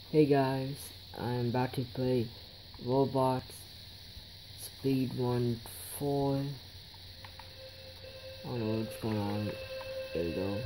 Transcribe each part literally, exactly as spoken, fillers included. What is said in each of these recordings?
Hey guys, I'm about to play Roblox Speed one four. I don't know what's going on. There we go.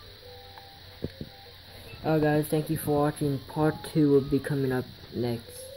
Alright guys, thank you for watching. Part two will be coming up next.